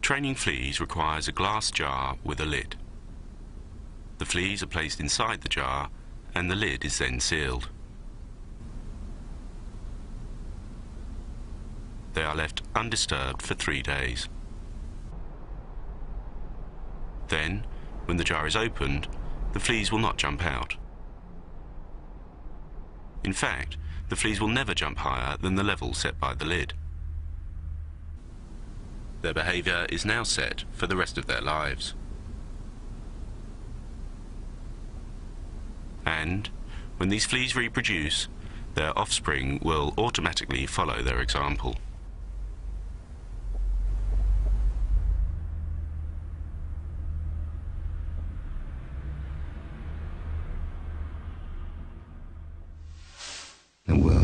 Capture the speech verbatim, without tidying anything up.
Training fleas requires a glass jar with a lid. The fleas are placed inside the jar and the lid is then sealed. They are left undisturbed for three days. Then, when the jar is opened, the fleas will not jump out. In fact, the fleas will never jump higher than the level set by the lid. Their behaviour is now set for the rest of their lives. And, when these fleas reproduce, their offspring will automatically follow their example. The world